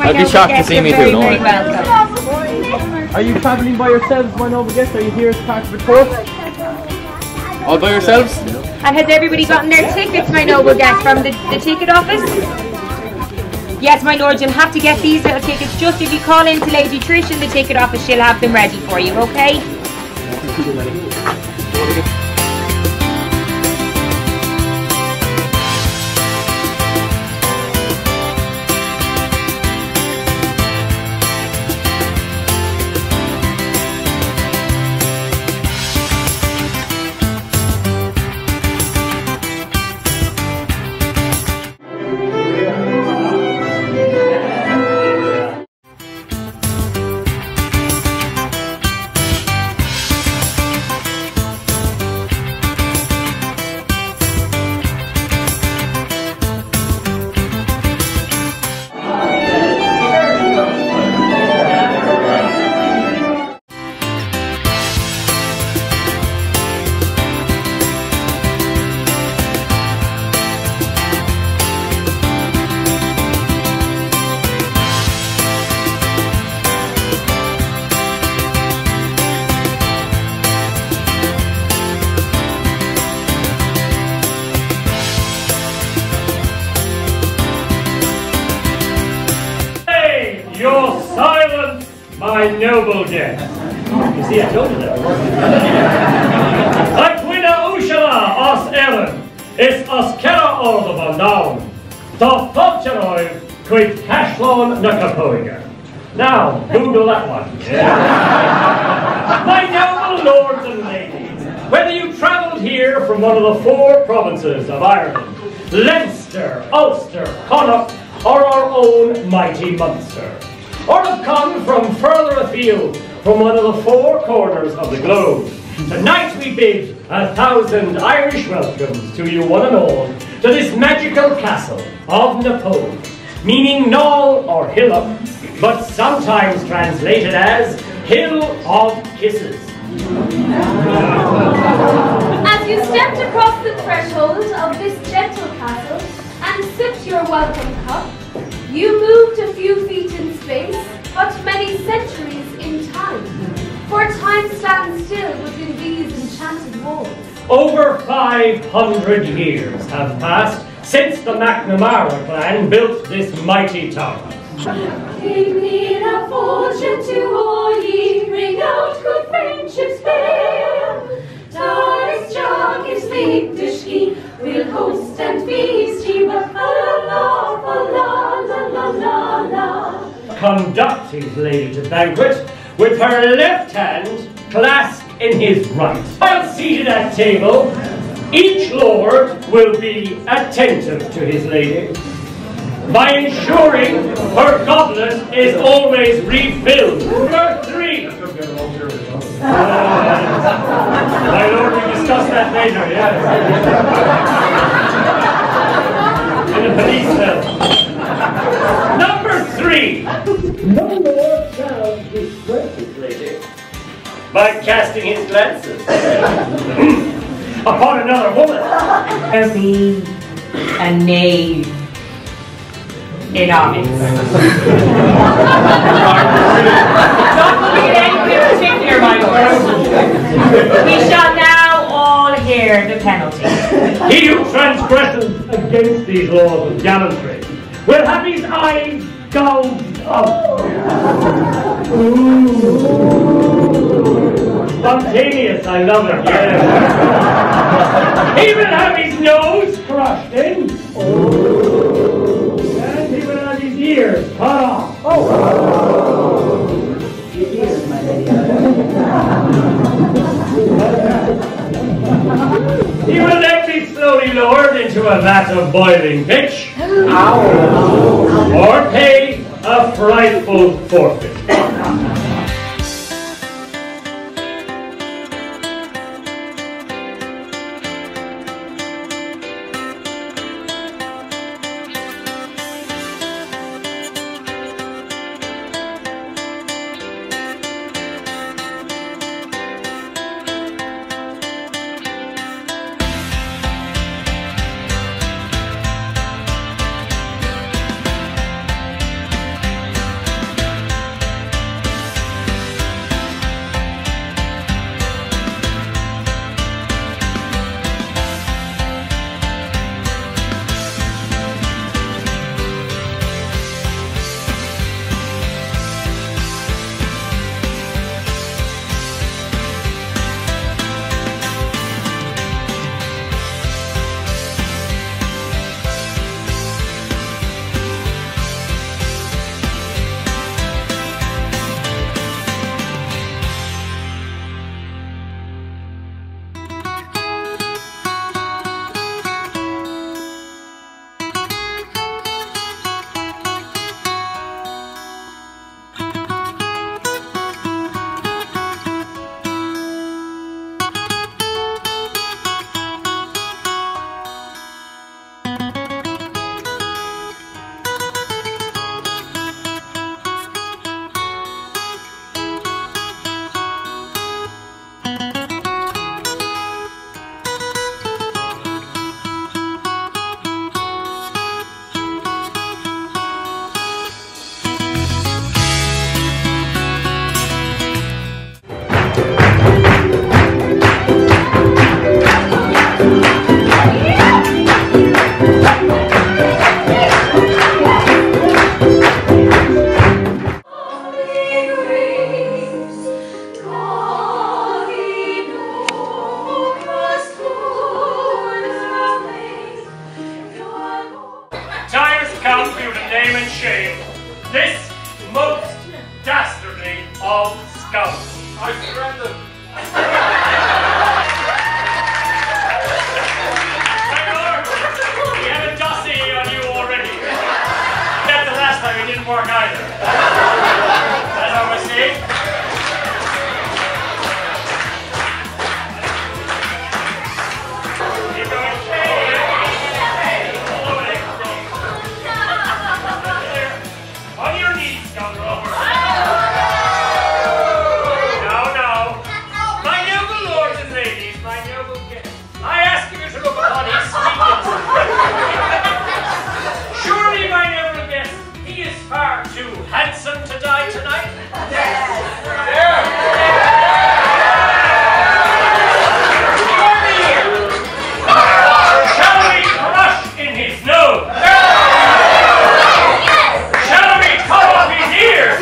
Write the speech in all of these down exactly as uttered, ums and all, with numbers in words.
my I'd be shocked to see me too, no very welcome. Are you travelling by yourselves, my noble guests? Are you here as part of a tour? All by yourselves? And has everybody gotten their tickets, my noble guest, from the, the ticket office? Yes, my lord, you'll have to get these little tickets. Just if you call in to Lady Trish in the ticket office, she'll have them ready for you, okay? Your silence, my noble guest. You see, I told you that. Aquina Ushala, os Ellen, is os Kera Ordo Bandown, to Fobcheroy, quid Cashlon Nakapoiga. Now, Google that one. Yeah. My noble lords and ladies, whether you travelled here from one of the four provinces of Ireland, Leinster, Ulster, Connaught, or our own mighty Munster, or have come from further afield from one of the four corners of the globe, tonight we bid a thousand Irish welcomes to you one and all to this magical castle of Napoleon, meaning knoll or hillock, but sometimes translated as Hill of Kisses. As you stepped across the threshold of this gentle castle and sipped your welcome cup, you moved a few feet in space, but many centuries in time. For time stands still within these enchanted walls. Over five hundred years have passed since the McNamara clan built this mighty tower. Give me a fortune to all ye, bring out good friendship's fair. Doris Jog is made to ski, we'll host and feast ye, but fa la la, fa la la la la la. Conduct his lady to banquet with her left hand clasped in his right. While seated at table, each lord will be attentive to his lady by ensuring her goblet is always refilled. Number three. Uh, my lord, we discuss that later, yes. In a police cell. Number three. No lord shall disgrace his lady by casting his glances upon another woman. There be a knave in office. Don't look at anything in particular, my lord. We shall now all hear the penalty. He who transgresses against these laws of gallantry will have his eyes gouged out. Spontaneous, I love it, yes. He will have his nose crushed in. And he will have his ears cut off. Oh. His ears, my lady. He will then be slowly lowered into a vat of boiling pitch, or pay a frightful forfeit. Time has come for you to name and shame this most dastardly of scouts. I surrender. My lord, we have a dossier on you already. Except the last time it didn't work either. That's our mistake. Keep going. On your knees, scoundrel. Now, now. My noble lords and ladies, my noble guests, I ask you to look upon his sweetness. Surely, my noble guest, he is far too handsome to die tonight. Shall we crush in his nose? Shall we cut off his ears?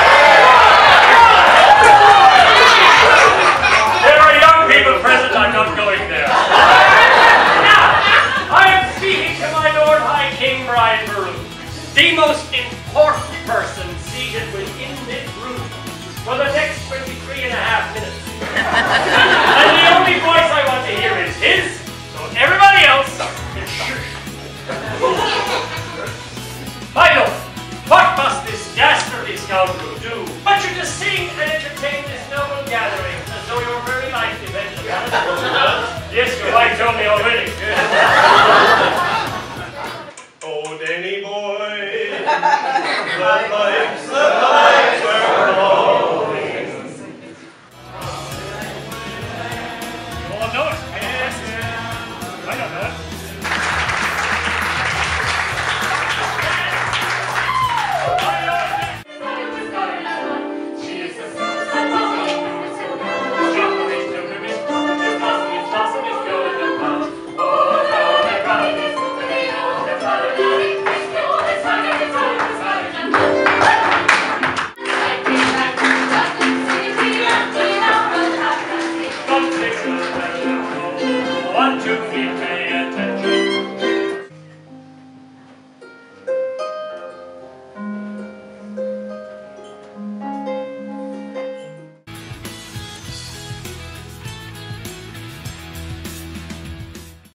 There are young people present, I'm not going there. Now, I am speaking to my Lord High King Brian Baruch, the most important person seated within this room for the next twenty-three and a half minutes. And the only voice I want to hear is his, so everybody else can shush. My Lord, what must this dastardly scoundrel do but you to sing and entertain this noble gathering as though your very life depended upon it? Yes, your wife told me already. Oh, Danny boy, the pipes, the pipes are blowing. You all know it? Yes, yeah. I don't know it. One, two, three,